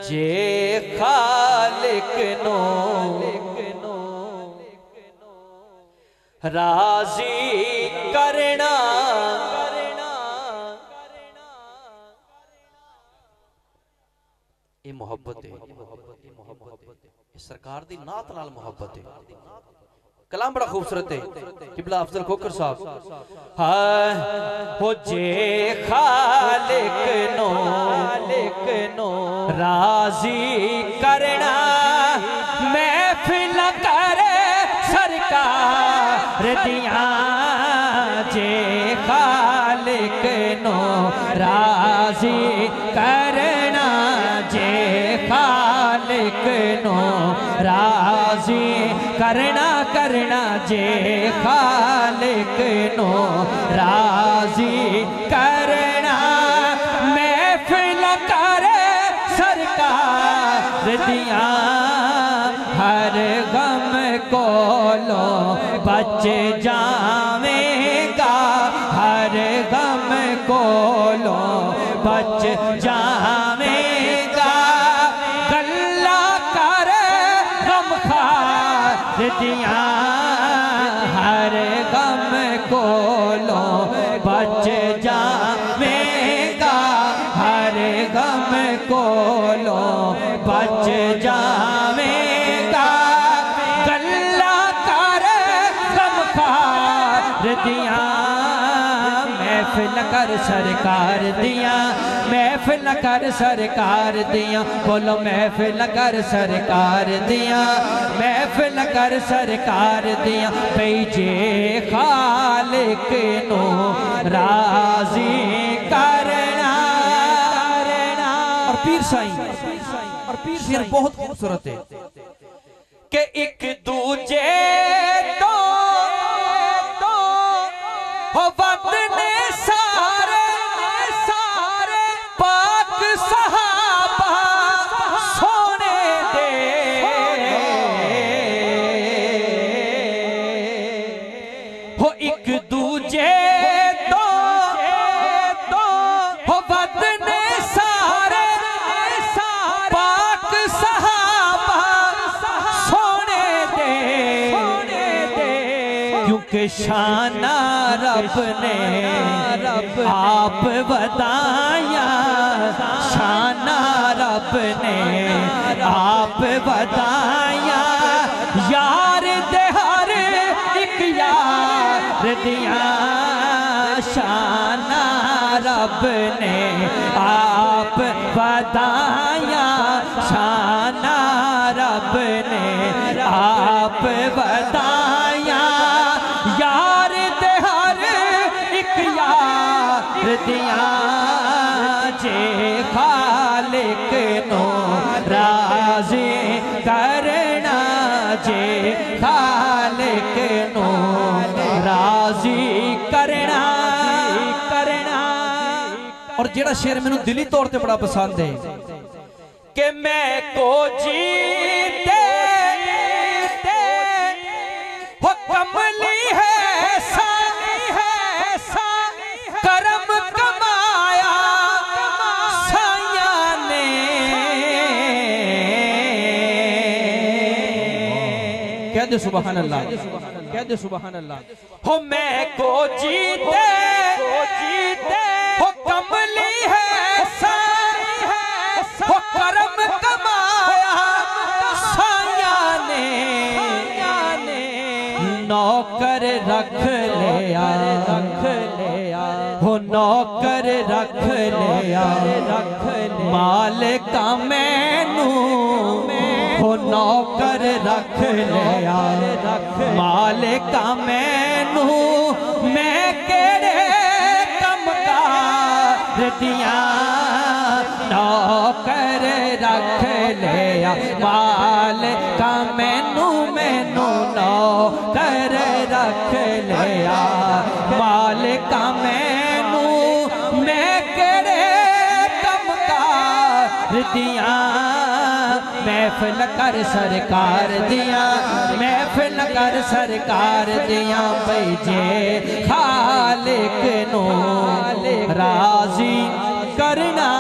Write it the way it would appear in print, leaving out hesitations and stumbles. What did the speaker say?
जे खालिक no राजी करना ये मोहब्बत है। सरकार दी नात नाल मोहब्बत है। कलाम बड़ा खूबसूरत है किबला अफजल खोकर साहब। हाय हो जे खालिक नो राजी करना महफिल करे सरकार दिया। जे खालिक नो राजी करना जे खालिक नो राजी करना करना जे खालिक नो राजी करना महफिल करे सरकार दिया। हर गम कोलो बच जावेगा हर गम कोलो बच जावेगा। गल्ला कर गम खार दिया हर गम कोलो बच जावेगा हर गम कोलो बच जावेगा। गल्ला कर गम खार दिया महफिल कर सरकार दिया महफिल कर सरकार दिया। बोलो महफिल कर सरकार दिया महफिल कर सरकार दिया। जे खालिक नो राजी करना। और पीर साईं और पीर शेर बहुत खूबसूरत है कि एक दूजे तो हो वतने सारे पाक सहाबा सोने दे। हो एक दूजे तो हो वतने सारे पाक सहाबा सोने दे। क्योंकि शाना रब ने आप बताया शाना रब ने आप बताया। यार दे हर एक यार दिया शाना रब ने आप बताया शाना रब ने आप बताया। यार दे हर एक यार दिया जे खालिक नो राजी करना जे खालिक नो राजी करना। और जेड़ा शेर मैनू दिली तौर पे बड़ा पसंद है कि मैं को जीते हो कमली है करम कमाया साया ने। कह दे सुभान अल्लाह कह दे सुभान अल्लाह। हो मैं को जीते हो कमली है हो करम कमाया साया ने। नौकर रख लिया हो नौकर रख लिया मालिका मैनू हो नौकर रख लिया मालिका मैनू। मैं केड़े कम कार दिया नौकर रख लिया मालिका मैनू मैनू नौकर रख लिया मालिका मैनू। मैं केड़े कम कार दिया महफिल कर सरकार दिया महफिल कर सरकार दिया। भाई जे खालिक नो राजी करना